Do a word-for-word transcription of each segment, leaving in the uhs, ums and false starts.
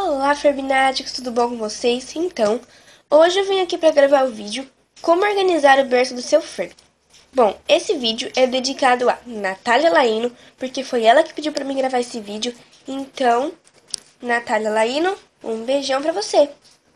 Olá, Ferbináticos, tudo bom com vocês? Então, hoje eu vim aqui para gravar o vídeo Como organizar o berço do seu Furby. Bom, esse vídeo é dedicado a Natália Laino, porque foi ela que pediu para mim gravar esse vídeo. Então, Natália Laino, um beijão para você!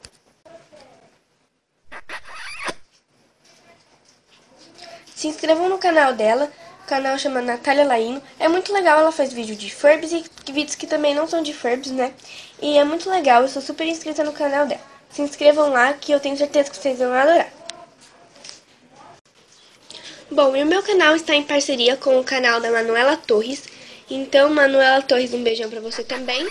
Se inscrevam no canal dela, o canal chama Natália Laino. É muito legal, ela faz vídeo de Furbies e vídeos que também não são de Furbies, né? E é muito legal, eu sou super inscrita no canal dela. Se inscrevam lá que eu tenho certeza que vocês vão adorar. Bom, e o meu canal está em parceria com o canal da Manuela Torres. Então, Manuela Torres, um beijão pra você também.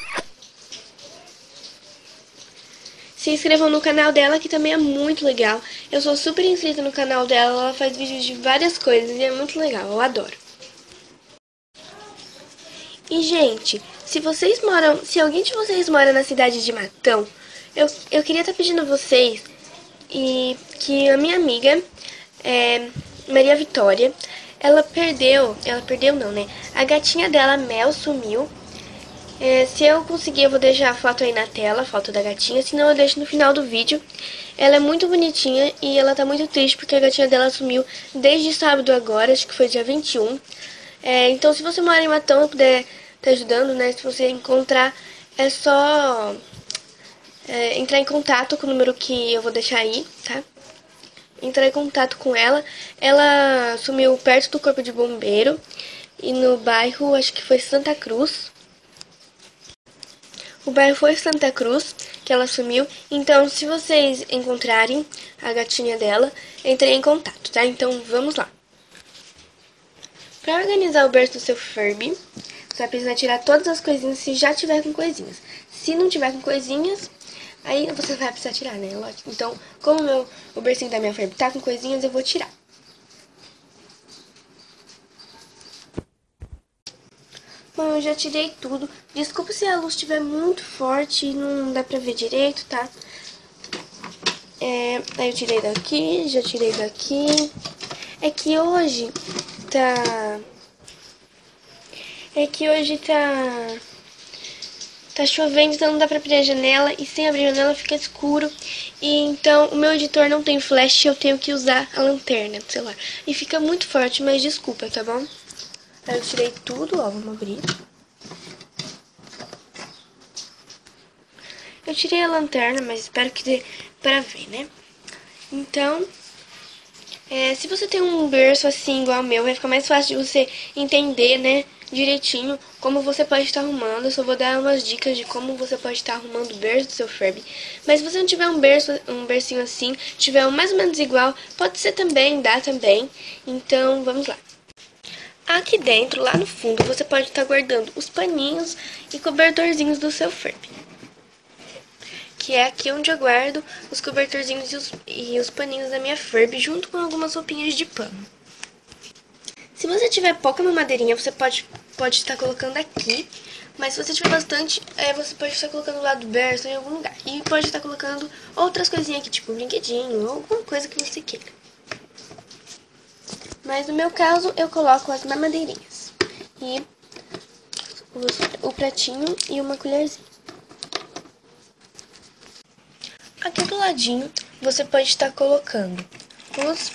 Se inscrevam no canal dela, que também é muito legal. Eu sou super inscrita no canal dela, ela faz vídeos de várias coisas e é muito legal, eu adoro. E, gente, se vocês moram, se alguém de vocês mora na cidade de Matão, eu, eu queria estar pedindo a vocês e que a minha amiga, é, Maria Vitória, ela perdeu, ela perdeu não, né? A gatinha dela, Mel, sumiu. É, se eu conseguir, eu vou deixar a foto aí na tela, a foto da gatinha, senão eu deixo no final do vídeo. Ela é muito bonitinha e ela tá muito triste porque a gatinha dela sumiu desde sábado agora, acho que foi dia vinte e um. É, então, se você mora em Matão e puder estar ajudando, né, se você encontrar, é só é, entrar em contato com o número que eu vou deixar aí, tá? Entrar em contato com ela. Ela sumiu perto do Corpo de Bombeiro e no bairro, acho que foi Santa Cruz. O bairro foi Santa Cruz, que ela sumiu. Então, se vocês encontrarem a gatinha dela, entrem em contato, tá? Então, vamos lá. Para organizar o berço do seu Furby, você vai precisar tirar todas as coisinhas se já tiver com coisinhas. Se não tiver com coisinhas, aí você vai precisar tirar, né? Então, como o, meu, o bercinho da minha Furby tá com coisinhas, eu vou tirar. Bom, eu já tirei tudo. Desculpa se a luz estiver muito forte e não dá pra ver direito, tá? É, aí eu tirei daqui, já tirei daqui. É que hoje tá... É que hoje tá... Tá chovendo, então não dá pra abrir a janela. E sem abrir a janela fica escuro. E então o meu editor não tem flash, eu tenho que usar a lanterna do celular. E fica muito forte, mas desculpa, tá bom? Aí eu tirei tudo, ó, vamos abrir. Eu tirei a lanterna, mas espero que dê pra ver, né? Então, é, se você tem um berço assim, igual ao meu, vai ficar mais fácil de você entender, né, direitinho como você pode estar arrumando. Eu só vou dar umas dicas de como você pode estar arrumando o berço do seu Furby. Mas se você não tiver um berço, um bercinho assim, tiver um mais ou menos igual, pode ser também, dá também. Então, vamos lá. Aqui dentro, lá no fundo, você pode estar guardando os paninhos e cobertorzinhos do seu Furby. Que é aqui onde eu guardo os cobertorzinhos e os, e os paninhos da minha Furby, junto com algumas roupinhas de pano. Se você tiver pouca mamadeirinha, você pode, pode estar colocando aqui. Mas se você tiver bastante, é, você pode estar colocando lá do berço, em algum lugar. E pode estar colocando outras coisinhas aqui, tipo um brinquedinho ou alguma coisa que você queira. Mas no meu caso, eu coloco as mamadeirinhas. E o, o pratinho e uma colherzinha. Aqui do ladinho, você pode estar colocando os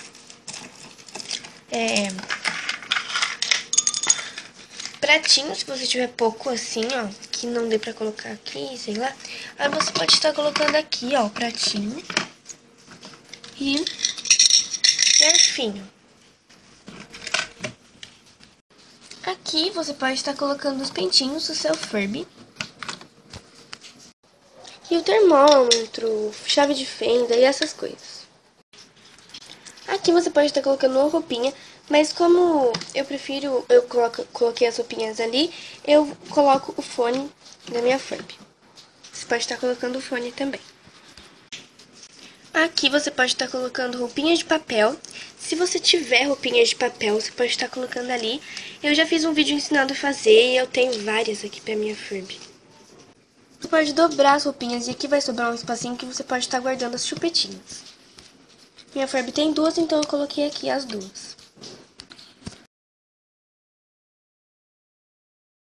é, pratinhos, se você tiver pouco assim, ó, que não dê pra colocar aqui, sei lá. Aí você pode estar colocando aqui, ó, o pratinho e garfinho. Aqui você pode estar colocando os pentinhos do seu Furby. E o termômetro, chave de fenda e essas coisas. Aqui você pode estar colocando uma roupinha, mas como eu prefiro, eu coloco, coloquei as roupinhas ali, eu coloco o fone da minha Furby. Você pode estar colocando o fone também. Aqui você pode estar colocando roupinhas de papel. Se você tiver roupinhas de papel, você pode estar colocando ali. Eu já fiz um vídeo ensinando a fazer e eu tenho várias aqui pra minha Furby. Você pode dobrar as roupinhas e aqui vai sobrar um espacinho que você pode estar guardando as chupetinhas. Minha Furby tem duas, então eu coloquei aqui as duas.